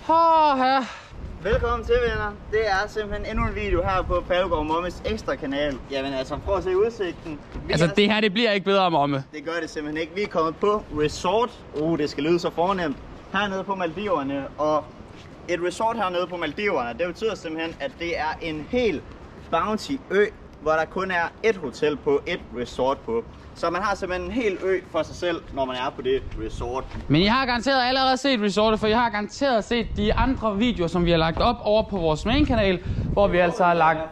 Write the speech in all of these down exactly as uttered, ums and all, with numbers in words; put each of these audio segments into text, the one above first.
Oh, ja. Velkommen til, venner. Det er simpelthen endnu en video her på Pallegård Mommes ekstra kanal. Jamen altså, prøv at se udsigten. Vi altså, er... det her, det bliver ikke bedre, Momme. Det gør det simpelthen ikke. Vi er kommet på resort. Uh, det skal lyde så fornemt. Hernede på Maldiverne. Og et resort hernede på Maldiverne, det betyder simpelthen, at det er en hel bounty ø, hvor der kun er et hotel på, et resort på. Så man har simpelthen en hel ø for sig selv, når man er på det resort. Men I har garanteret allerede set resortet, for I har garanteret set de andre videoer, som vi har lagt op over på vores main kanal, hvor vi altså har lagt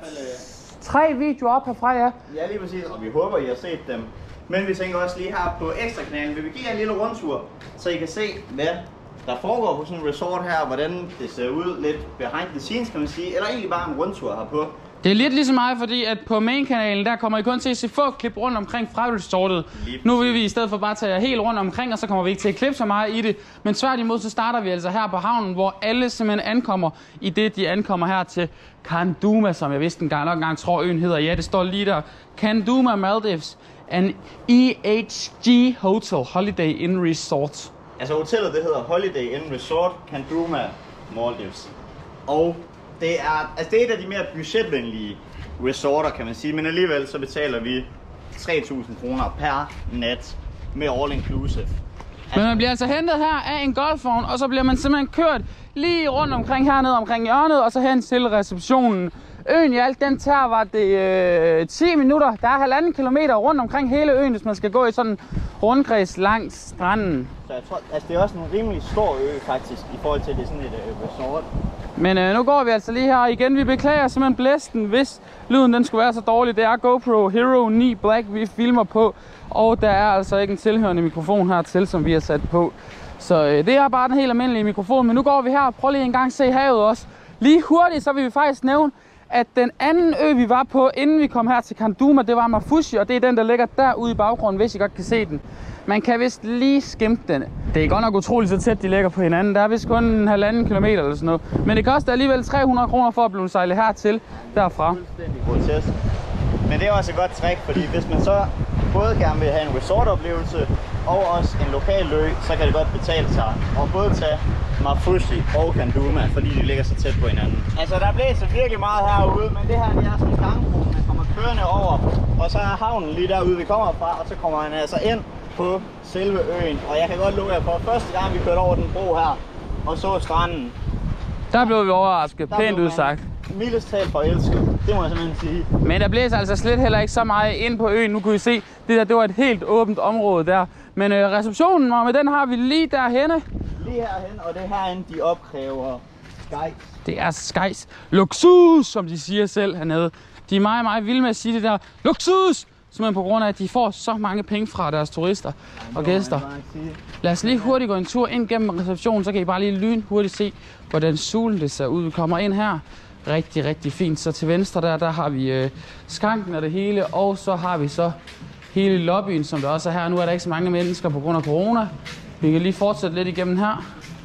tre videoer op herfra, ja. Ja, lige præcis, og vi håber, I har set dem. Men vi tænker også lige her på ekstra kanalen, vil vi give jer en lille rundtur, så I kan se, hvad der foregår på sådan en resort her, hvordan det ser ud, lidt behind the scenes, kan man sige, eller egentlig bare en rundtur herpå. Det er lidt ligesom mig, fordi at på main-kanalen, der kommer I kun til at se få klip rundt omkring fra resortet. Nu vil vi i stedet for bare tage jer helt rundt omkring, og så kommer vi ikke til at klippe så meget i det. Men tværtimod, så starter vi altså her på havnen, hvor alle simpelthen ankommer, i det de ankommer her til Kanduma, som jeg vidste engang nok engang tror øen hedder. Ja, det står lige der. Kanduma Maldives, an E H G Hotel, Holiday Inn Resort. Altså hotellet, det hedder Holiday Inn Resort, Kanduma Maldives. Og det er, altså det er et af de mere budgetvenlige resorter, kan man sige, men alligevel så betaler vi tre tusind kroner per nat med all inclusive. Altså, men man bliver altså hentet her af en golfvogn, og så bliver man simpelthen kørt lige rundt omkring hernede omkring hjørnet, og så hen til receptionen. Øen i alt, den tager, var det øh, ti minutter. Der er halvanden kilometer rundt omkring hele øen, hvis man skal gå i sådan en rundkreds langs stranden. Så jeg tror, altså det er også en rimelig stor ø faktisk, i forhold til det sådan et øh, resort. Men øh, nu går vi altså lige her igen. Vi beklager simpelthen blæsten, hvis lyden den skulle være så dårlig. Det er GoPro Hero ni Black, vi filmer på. Og der er altså ikke en tilhørende mikrofon hertil, som vi har sat på. Så øh, det er bare den helt almindelige mikrofon. Men nu går vi her og prøver lige en gang at se havet også. Lige hurtigt, så vil vi faktisk nævne, at den anden ø, vi var på, inden vi kom her til Kanduma, det var Mafushi, og det er den, der ligger derude i baggrunden, hvis I godt kan se den. Man kan vist lige skimte den. Det er godt nok utroligt så tæt, de ligger på hinanden. Der er vist kun en halvanden kilometer eller sådan noget. Men det koster alligevel tre hundrede kroner for at blive sejlet hertil derfra. Fuldstændig grotesk. Men det er også et godt trick, fordi hvis man så både gerne vil have en resortoplevelse og også en lokal ø, så kan det godt betale sig at både tage Mafushi og Kanduma, fordi de ligger så tæt på hinanden. Altså der blæser virkelig meget herude, men det her det er sådan en gangbro, man kommer kørende over, og så er havnen lige derude vi kommer fra, og så kommer man altså ind på selve øen. Og jeg kan godt love jer for, første gang vi kørte over den bro her og så stranden, der blev vi overrasket, pænt udsagt. Mildest talt forelsket, det må jeg simpelthen sige. Men der blæser altså slet heller ikke så meget ind på øen. Nu kunne I se, det der det var et helt åbent område der. Men øh, receptionen, med den har vi lige derhenne. Lige herhen, og det er herinde, de opkræver skejs. Det er skejs. Luksus, som de siger selv hernede. De er meget, meget vilde med at sige det der. Luksus! Simpelthen på grund af, at de får så mange penge fra deres turister og gæster. Lad os lige hurtigt gå en tur ind gennem receptionen, så kan I bare lige lyn hurtigt se, hvordan solen det ser ud. Vi kommer ind her. Rigtig, rigtig fint. Så til venstre der, der har vi øh, skanken og det hele, og så har vi så hele lobbyen, som der også er her. Nu er der ikke så mange mennesker på grund af corona. Vi kan lige fortsætte lidt igennem her.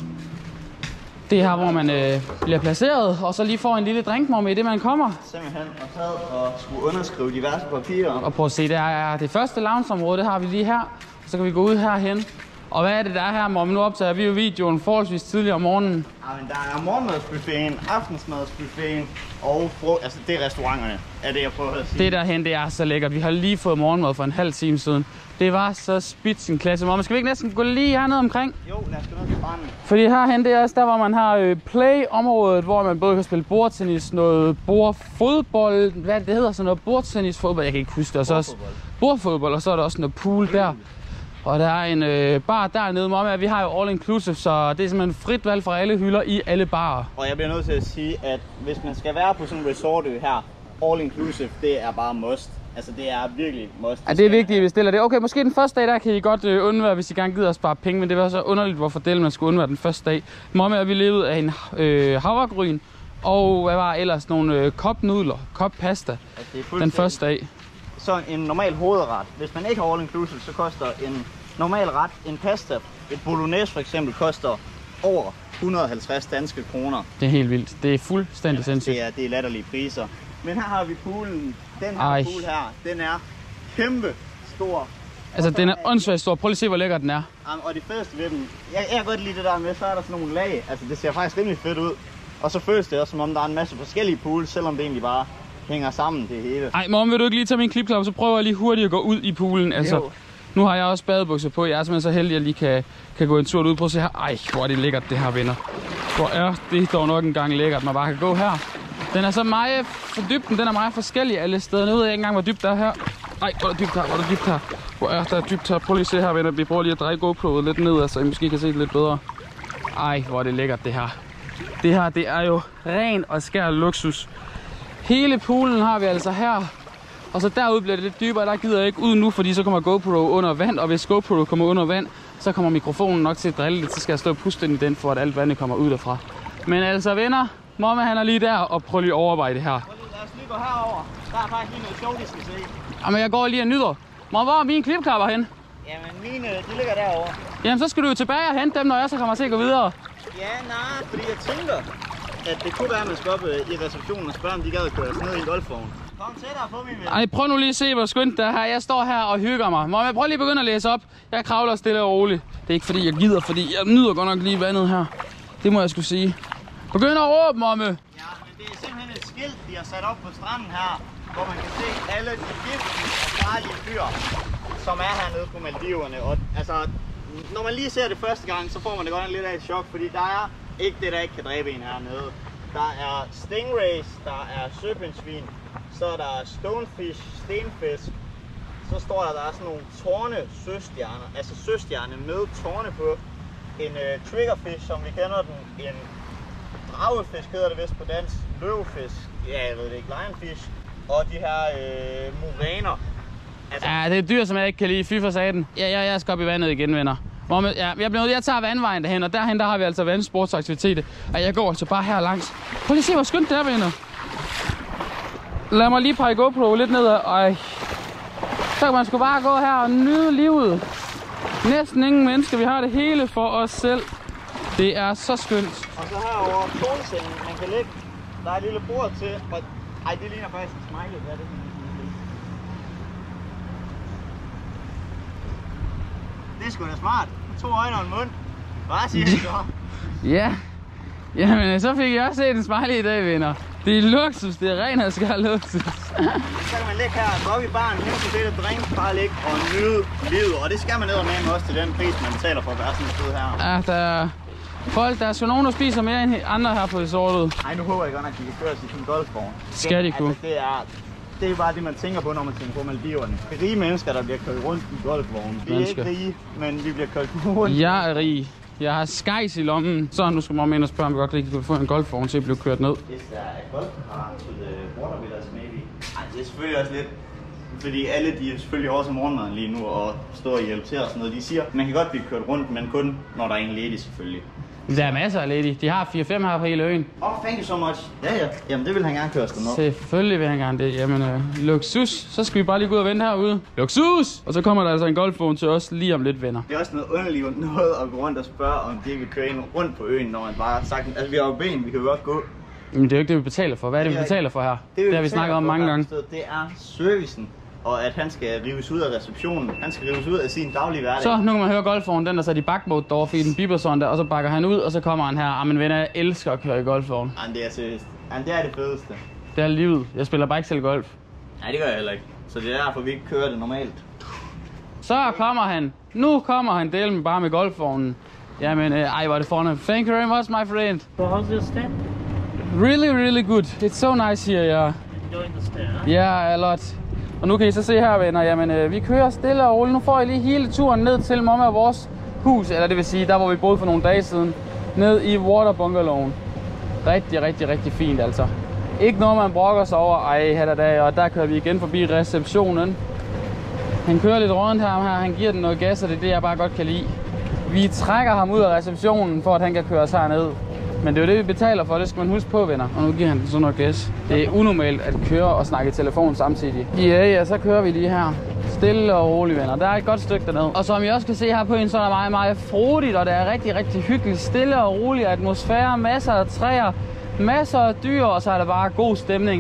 Det er her, hvor man øh, bliver placeret, og så lige får en lille drinkmomme i det, man kommer. Simpelthen, og sad og skulle underskrive diverse papirer. Og prøv at se, det er det første loungeområde, det har vi lige her. Så kan vi gå ud herhen. Og hvad er det, der er her, Momme? Nu optager vi jo videoen forholdsvis tidligere om morgenen. Ja, men der er morgenmadsbuffeten, aftensmadsbuffeten og fro... altså det er restauranterne, er det jeg prøver at sige. Det derhen, det er så lækkert. Vi har lige fået morgenmad for en halv time siden. Det var så spidsen klasse. Momme, skal vi ikke næsten gå lige hernede omkring? Jo, lad os gå ned til stranden. Fordi herhen, det er også der, hvor man har øh, play-området, hvor man både kan spille bordtennis, noget bordfodbold, hvad det hedder, sådan noget bordtennisfodbold, jeg kan ikke huske det. Og så også bordfodbold, og så er der også noget pool der. Og der er en øh, bar dernede, Momme, at vi har jo all inclusive, så det er simpelthen frit valg fra alle hylder i alle barer. Og jeg bliver nødt til at sige, at hvis man skal være på sådan en resortø her, all inclusive, det er bare must. Altså det er virkelig must. Ja, det er vigtigt, at vi stiller det. Okay, måske den første dag, der kan I godt øh, undvære, hvis I gerne gider at spare penge, men det var så underligt, hvorfor delen man skulle undvære den første dag. Momme og vi levede af en øh, havregryn, og hvad var ellers, nogle øh, kopnudler, koppasta, altså, den første dag. Så en normal hovedret, hvis man ikke har all inclusive, så koster en normal ret, en pasta, et bolognese for eksempel, koster over et hundrede og halvtreds danske kroner. Det er helt vildt. Det er fuldstændig ja, sindssygt. Det er, det er latterlige priser. Men her har vi poolen. Den her Ej. pool her, den er kæmpe stor. Altså, den er åndssvagt stor. Prøv lige at se, hvor lækker den er. Og det fedeste ved den, jeg, jeg kan godt lide det der med, så er der sådan nogle lag. Altså, det ser faktisk rimelig fedt ud. Og så føles det også, som om der er en masse forskellige pools, selvom det egentlig bare hænger sammen, det hele. Ej, mom, vil du ikke lige tage min klipklap, så prøver jeg lige hurtigt at gå ud i poolen. Altså, jo. Nu har jeg også badebukser på. Jeg er simpelthen så heldig, at jeg lige kan, kan gå en tur ud. Prøv at se her. Ej, hvor er det lækkert, det her, venner. Hvor er det dog nok engang lækkert, man bare kan gå her. Den er så meget for dybden, den er meget forskellig alle steder. Nu ved jeg ikke engang, hvor dybt der er her. Ej, hvor er der dybt her, hvor er der dybt her. Hvor er der dybt her. Prøv lige at se her, venner. Vi prøver lige at dreje GoPro'et lidt ned, så I måske kan se det lidt bedre. Ej, hvor er det lækkert, det her. Det her, det er jo ren og skær luksus. Hele poolen har vi altså her. Og så derude bliver det lidt dybere, der gider jeg ikke ud nu, fordi så kommer GoPro under vand. Og hvis GoPro kommer under vand, så kommer mikrofonen nok til at drille lidt. Så skal jeg stå og puste ind i den, for at alt vandet kommer ud derfra. Men altså, venner, Momma han er lige der, og prøv lige at overveje det her. Lad os lige gå herover. Der er faktisk lige noget sjovt, vi skal se. Jamen, jeg går lige og nyder. Mor, hvor er mine klipklapper hen? Jamen, mine, de ligger derovre. Jamen, så skal du jo tilbage og hente dem, når jeg så kommer til at gå videre. Ja, nej, fordi jeg tænker, at det kunne være, at man skal op i receptionen og spørge, om de gad at køre os ned i en golfvogn. Kom tættere på, min ven. Ej, prøv nu lige at se, hvor skønt det er her. Jeg står her og hygger mig. Mor, prøv lige at begynde at læse op. Jeg kravler stille og roligt. Det er ikke fordi, jeg gider, fordi jeg nyder godt nok lige vandet her. Det må jeg skulle sige. Begynd at råbe, Momme. Ja, men det er simpelthen et skilt, de har sat op på stranden her, hvor man kan se alle de giftige og farlige fyr, som er hernede på Maldiverne. Og altså, når man lige ser det første gang, så får man det godt lidt af et chok, fordi der er ikke det, der ikke kan dræbe en hernede. Der er stingrays, der er søpindsvin, så er der stonefish, stenfisk. Så står der, der er sådan nogle tårne søstjerner, altså søstjerne med tårne på. En uh, triggerfish, som vi kender den, en dragefisk hedder det vist på dansk, løvefisk, ja jeg ved det ikke, lionfish, og de her øh, muræner. Altså... Ja, det er dyr, som jeg ikke kan lide. Fy for saten. Ja, ja, jeg skal op i vandet igen, venner. Hvor ja, jeg, bliver, jeg tager vandvejen derhen, og derhen der har vi altså vandsportsaktiviteter. Og jeg går altså bare her langs. Prøv lige at se, hvor skønt det er, venner. Lad mig lige pege GoPro lidt ned. Ej. Så kan man sgu bare gå her og nyde livet. Næsten ingen mennesker. Vi har det hele for os selv. Det er så skønt. Og så herovre solsengen, man kan lægge. Der er et lille bord til. Og... Ej, det ligner faktisk en smiley. Hvad er det? Det er sgu da smart. To øjne og en mund. Hvad siger du så? Ja. Jamen, så fik jeg også set en smiley i dag, venner. Det er luksus. Det er ren og skær luksus. Så kan man ligge her, gå op i baren, hente sig lidt drink, bare ligge og nyde livet. Og det skal man ned og med også til den pris, man betaler for at være sådan et sted her. Ja, der er folk, der er sgu nogen, der spiser mere end andre her på resortet. Ej, nu håber jeg godt, at de kan køre sig i en golfvogn. Skal de kunne? Altså, det er... Det er bare det, man tænker på, når man tænker på Maldiverne. Det er rige mennesker, der bliver kørt rundt i golfvognen. Vi er mennesker. Ikke rige, men vi bliver kørt rundt. Jeg er rig. Jeg har skejs i lommen. Så nu skal man ind og spørge, om vi godt lige kan få en golfvogn til at blive kørt ned. Is there a golf car to the water with us, maybe? Ej, det er selvfølgelig også lidt... Fordi alle de er selvfølgelig også morgenmaden lige nu og står og hjælper til og sådan noget. De siger, man kan godt blive kørt rundt, men kun når der er en ledig selvfølgelig. Der er masser af ledige. De har fire fem her på hele øen. Oh, thank you so much. Ja, ja. Jamen, det vil han gerne køre afsted med. Selvfølgelig vil han gerne det. Jamen, øh, luksus. Så skal vi bare lige gå ud og vente herude. Luksus! Og så kommer der altså en golfvogn til os lige om lidt, venner. Det er også noget underligt noget at gå rundt og spørge, om de vil køre ind rundt på øen, når man bare har sagt, altså vi har jo ben, vi kan jo godt gå. Men det er jo ikke det, vi betaler for. Hvad er det, vi betaler for her? Det, det, det har vi snakket om mange gange. Det er servicen. Og at han skal rives ud af receptionen. Han skal rives ud af sin daglige hverdag. Så nu kan man høre golfvognen, den der sat i backmode derovre, fordi den biber sådan der, og så bakker han ud, og så kommer han her. Jamen venner, jeg elsker at køre i golfvogn. Jamen det er seriøst. Jamen det er det fedeste. Det er livet. Jeg spiller bare ikke selv golf. Nej, det gør jeg heller ikke. Så det er derfor, vi ikke kører det normalt. Så kommer han. Nu kommer han del med bare med golfvognen. Jamen, øh, ej, hvor er det fornemt. Thank you very much, my friend. So how's your stay? Really, really good. It's so nice here, yeah. Enjoying the stay, huh? Yeah, a lot. Og nu kan I så se her, venner, jamen øh, vi kører stille og roligt. Nu får I lige hele turen ned til Momma og vores hus, eller det vil sige, der hvor vi boede for nogle dage siden. Ned i Water Bungalowen. Rigtig, rigtig, rigtig fint altså. Ikke noget, man brokker sig over. Ej, her der dag, og der kører vi igen forbi receptionen. Han kører lidt rundt her, her. Han giver den noget gas, og det er det, jeg bare godt kan lide. Vi trækker ham ud af receptionen, for at han kan køre os herned. Men det er jo det, vi betaler for, det skal man huske på, venner. Og nu giver han sådan noget gas. Det er unormalt at køre og snakke i telefon samtidig. Ja, ja, så kører vi lige her. Stille og roligt, venner. Der er et godt stykke dernede. Og som I også kan se her på en, så er der meget, meget frodigt, og det er rigtig, rigtig hyggeligt. Stille og rolig atmosfære, masser af træer, masser af dyr, og så er der bare god stemning.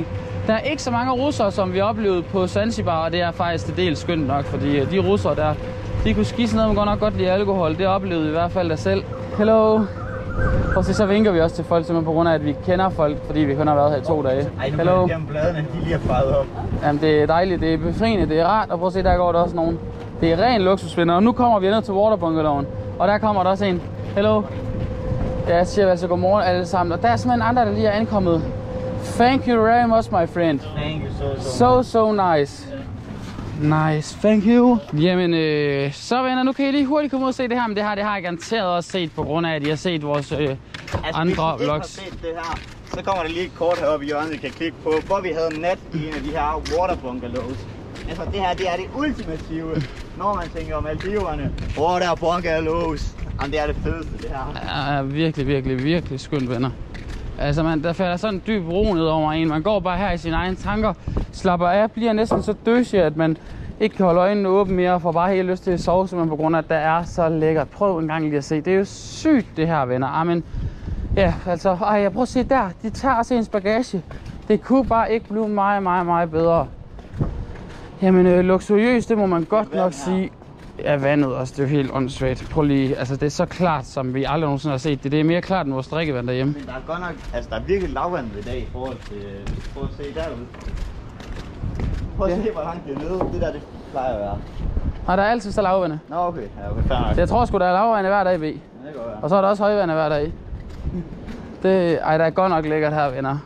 Der er ikke så mange russere, som vi oplevede på Zanzibar, og det er faktisk det del skønt nok, fordi de russere der, de kunne skisse ned, men godt nok godt lide alkohol. Det oplevede vi i hvert fald der selv. Hello! Og så, så vinker vi også til folk, simpelthen på grund af, at vi kender folk, fordi vi kun har været her i to dage. Ej, nu Hello! Jamen, bladene, de lige er faret op. Jamen, det er dejligt, det er befriende, det er rart, og prøv at se, der går der også nogen. Det er ren luksusvinder, og nu kommer vi ned til waterbungalowen, og der kommer der også en. Hello! Ja, jeg siger altså godmorgen alle sammen, og der er simpelthen andre, der lige er ankommet. Thank you very much, my friend. Thank you so, so, So, so nice. Nice, thank you. Jamen, øh, så venner, nu kan I lige hurtigt komme ud og se det her, men det her, det har jeg garanteret også set, på grund af, at I har set vores øh, altså, andre hvis I vlogs. ikke har set det her, så kommer der lige et kort heroppe i hjørnet, I kan klikke på, hvor vi havde nat i en af de her waterbungalows. Altså, det her, det er det ultimative, når man tænker om Maldiverne. Waterbungalows. Jamen, det er det fedeste, det her. Ja, virkelig, virkelig, virkelig skønt, venner. Altså, man, der falder sådan en dyb ro ned over en. Man går bare her i sine egne tanker, slapper af, bliver næsten så døsig, at man ikke kan holde øjnene åbne mere, og får bare helt lyst til at sove, simpelthen på grund af, at der er så lækkert. Prøv en gang lige at se. Det er jo sygt, det her, venner. Amen. Ja, altså, ej, jeg prøver at se der. De tager også ens bagage. Det kunne bare ikke blive meget, meget, meget bedre. Jamen, øh, luksuriøst, det må man godt nok sige. Ja, vandet også, det er jo helt åndssvagt. Prøv lige, altså det er så klart, som vi aldrig nogensinde har set det. Det er mere klart end vores drikkevand derhjemme. Men der er godt nok, altså der er virkelig lavvand i dag i forhold til, prøv at se derude. Prøv at Ja. se, hvor langt det er nede. Det der, det plejer at være. Og der er altid så lavvande. Nå, okay. Ja, okay, fair nok. Jeg tror sgu, der er lavvande hver dag, B. Ja, det kan godt være. Og så er der også højvande hver dag. Det, ej, der er godt nok lækkert her, venner.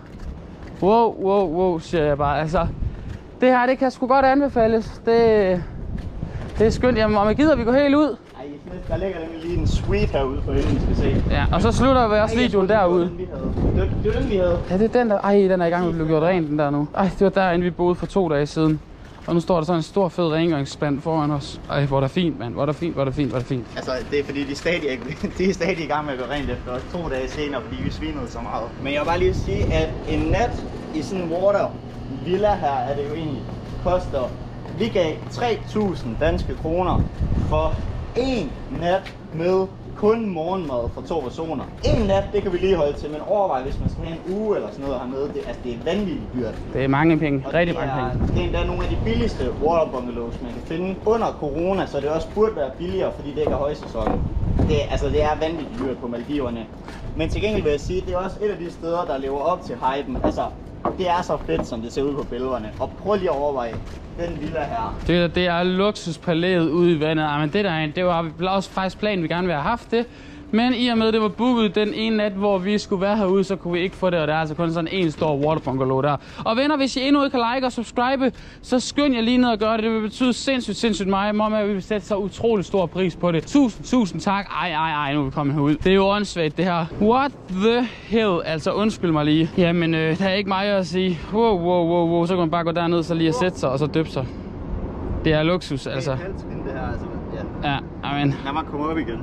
Wow, wow, wow, siger jeg bare. Altså, det her, det kan sgu godt anbefales. Det, det er skønt. Jamen, om jeg gider, vi går helt ud. Ej, der ligger nemlig lige en suite herude på hende, vi skal se. Ja, og så slutter vi også videoen derude. Det var den, vi havde. Det var den, vi havde. Ja, det er den der. Ej, den er i gang med at blive gjort rent, den der nu. Ej, det var derinde, vi boede for to dage siden. Og nu står der sådan en stor fed rengøringsspand foran os. Ej, hvor er der fint, mand. Hvor er der fint, hvor er der fint, hvor er der fint. Altså, det er fordi, de er stadig, ikke, de er stadig i gang med at gøre rent efter os to dage senere, fordi vi svinede så meget. Men jeg vil bare lige sige, at en nat i sådan en water villa her, er det jo egentlig, koster, vi gav tre tusind danske kroner for en nat med kun morgenmad for to personer. En nat, det kan vi lige holde til, men overvej, hvis man skal have en uge eller sådan noget hernede, det, altså, det er vanvittigt dyrt. Det er mange penge. Og Rigtig det mange er, penge. det er endda nogle af de billigste waterbungalows, man kan finde under corona, så det også burde være billigere, fordi det ikke er højsæson. Det, altså, det er vanvittigt dyrt på Maldiverne. Men til gengæld vil jeg sige, det er også et af de steder, der lever op til hypen. Altså, det er så fedt, som det ser ud på billederne. Og prøv lige at overveje den villa her. Det, det er luksuspalæet ude i vandet. Ej, men det der, det var også faktisk planen, vi gerne ville have haft det. Men i og med, det var booket den ene nat, hvor vi skulle være herude, så kunne vi ikke få det, og der er altså kun sådan en stor waterbungalow der. Og venner, hvis I endnu ikke kan like og subscribe, så skynd jer lige ned og gør det. Det vil betyde sindssygt, sindssygt meget. Mamma, vi vil sætte så utrolig stor pris på det. Tusind, tusind tak. Ej, ej, ej, nu er vi kommet herud. Det er jo åndssvagt, det her. What the hell? Altså, undskyld mig lige. Jamen, øh, der er ikke meget at sige. Wow, wow, wow, wow. Så kan man bare gå derned, så lige at sætte sig, og så døbe sig. Det er luksus, altså. Det er halvtrin, det her, altså. Ja. Ja, amen. Lad mig komme op igen.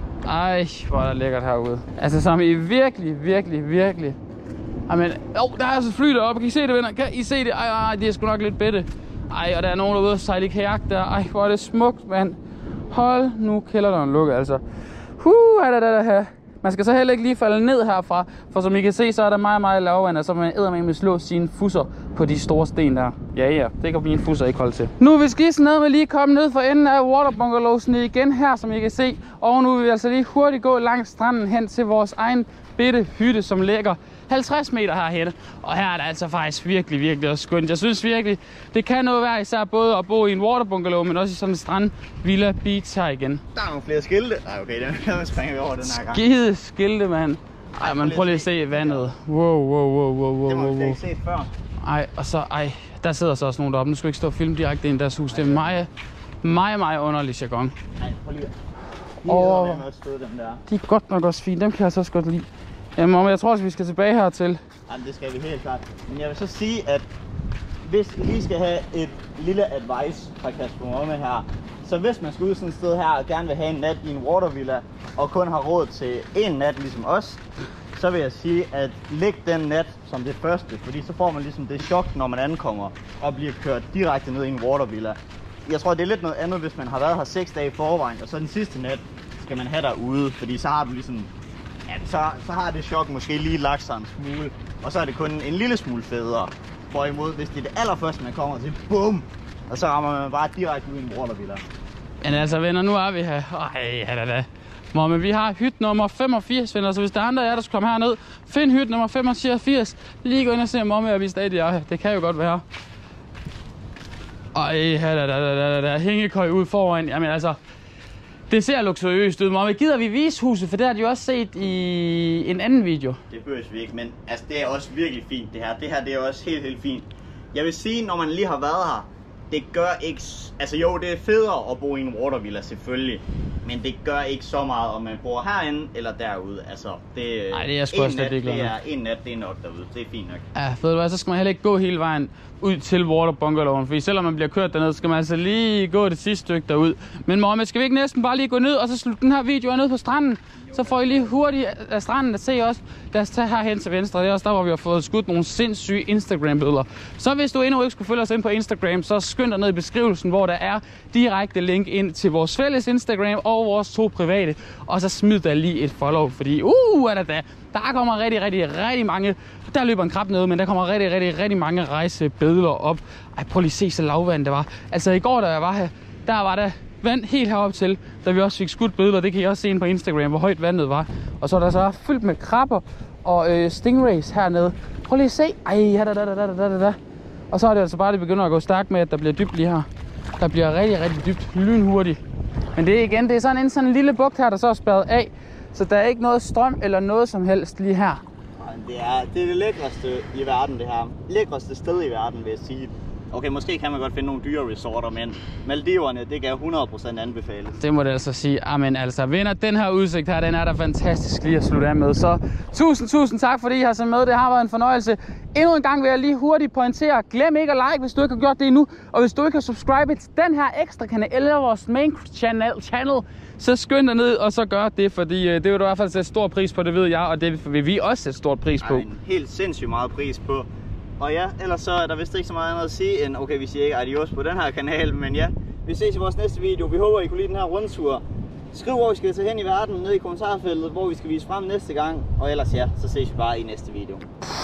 Ej, hvor er der lækkert herude. Altså, som I virkelig, virkelig, virkelig... Jamen, åh, der er altså fly deroppe. Kan I se det, venner? Kan I se det? Ej, ej, det er sgu nok lidt bedre. Ej, og der er nogen derude og sejle i kajak der. Ej, hvor er det smukt, mand. Hold nu kælderen lukket, altså. Huh, er der der her. Man skal så heller ikke lige falde ned herfra, for som I kan se, så er der meget, meget lavvand, og så man eddermame med slå sine fusser på de store sten der. Ja, ja, det kan blive en fusser ikke holde til. Nu er vi skidsen ned med lige komme ned for enden af waterbungalowsene igen her, som I kan se. Og nu vil vi altså lige hurtigt gå langs stranden hen til vores egen bitte hytte, som ligger halvtreds meter herhen. Og her er der altså faktisk virkelig, virkelig også skønt. Jeg synes virkelig, det kan noget være især både at bo i en waterbungalow, men også i sådan en strand villa beach her igen. Der er nogle flere skilte. Nej, okay, dem springer vi over den her gang. Skide skilte, mand. Ej, man prøv lige at se vandet. Wow, wow, wow, wow, wow, Det må vi wow. slet ikke set før. Ej, og så, ej, der sidder så også nogen deroppe. Nu skal vi ikke stå og filme direkte ind i deres hus. Det er meget, meget, meget underlig jargon. Nej, prøv lige. De Åh. er noget stød, dem der. De er godt nok også fine. Dem kan jeg så også godt lide. Jamen, jeg tror også, vi skal tilbage hertil. Jamen, det skal vi helt klart. Men jeg vil så sige, at hvis I lige skal have et lille advice fra Kasper Momme her, så hvis man skal ud sådan et sted her og gerne vil have en nat i en watervilla, og kun har råd til en nat ligesom os, så vil jeg sige, at læg den nat som det første, fordi så får man ligesom det chok, når man ankommer og bliver kørt direkte ned i en watervilla. Jeg tror, det er lidt noget andet, hvis man har været her seks dage i forvejen, og så den sidste nat skal man have derude, fordi så har du ligesom, ja, så, så har det chok måske lige lagt sig en smule, og så er det kun en lille smule federe. Hvorimod, hvis det er det allerførste, man kommer til, bum! Og så rammer man bare direkte ud i en watervilla. Men altså venner, nu er vi her. Ej, ja da da. Men vi har hytte nummer femogfirs, venner, så hvis der er andre af jer, der skal komme herned, find hytte nummer femogfirs. Lige gå ind og se, om er vi stadig er her. Det kan jo godt være. Ej, ja da da da da da. Hængekøj ud foran. Jamen altså, det ser luksuriøst ud. Men gider vi vise huset, for det har de jo også set i en anden video. Det behøver vi ikke, men altså, det er også virkelig fint det her. Det her det er også helt, helt fint. Jeg vil sige, når man lige har været her, det gør ikke... Altså jo, det er federe at bo i en watervilla, selvfølgelig. Men det gør ikke så meget, om man bor herinde eller derude. Altså, det, Ej, det er sgu også nat, det det er en nat, det er nok derude. Det er fint nok. Ja, ved du hvad, så skal man heller ikke gå hele vejen ud til waterbungalowen. Fordi selvom man bliver kørt derned, skal man altså lige gå det sidste stykke derud. Men Mohammed, skal vi ikke næsten bare lige gå ned og så slutte den her video ned på stranden? Så får I lige hurtigt af stranden at se også. Lad os tage herhen til venstre. Det er også der, hvor vi har fået skudt nogle sindssyge Instagram-billeder. Så hvis du endnu ikke skulle følge os ind på Instagram, så skynd dig ned i beskrivelsen, hvor der er direkte link ind til vores fælles Instagram og vores to private. Og så smid der lige et follow, fordi uh, er der da. Der kommer rigtig, rigtig, rigtig mange. Der løber en krab ned, men der kommer rigtig, rigtig, rigtig mange rejsebilleder op. Ej, prøv lige at se så lavvand det var. Altså i går, da jeg var her, der var der vand helt herop til, da vi også fik skudt billeder. Det kan I også se ind på Instagram, hvor højt vandet var. Og så er der så fyldt med krabber og øh, stingrays hernede. Prøv lige at se. Ej, da, da, da, da, da, da. Og så er det altså bare, det begynder at gå stærkt med, at der bliver dybt lige her. Der bliver rigtig, rigtig dybt, lynhurtigt. Men det er igen, det er sådan en sådan en lille bugt her, der så er spærret af. Så der er ikke noget strøm eller noget som helst lige her. Det er, det er det lækreste i verden, det her. Lækreste sted i verden, vil jeg sige. Okay, måske kan man godt finde nogle dyre resorter, men Maldiverne, det kan hundrede procent anbefales. Det må det altså sige. Amen, altså vinder den her udsigt her, den er da fantastisk lige at slutte af med. Så tusind, tusind tak, fordi I har set med. Det har været en fornøjelse. Endnu en gang vil jeg lige hurtigt pointere. Glem ikke at like, hvis du ikke har gjort det endnu. Og hvis du ikke har subscribet til den her ekstra kanal, eller vores main channel, channel så skynd dig ned og så gør det, fordi det vil du i hvert fald sætte stor pris på, det ved jeg, og det vil vi også sætte stor pris på. Ej, en helt sindssygt meget pris på. Og ja, ellers så er der vist ikke så meget andet at sige end, okay, vi siger ikke adios på den her kanal, men ja, vi ses i vores næste video. Vi håber, I kunne lide den her rundtur. Skriv, hvor vi skal tage hen i verden ned i kommentarfeltet, hvor vi skal vise frem næste gang. Og ellers ja, så ses vi bare i næste video.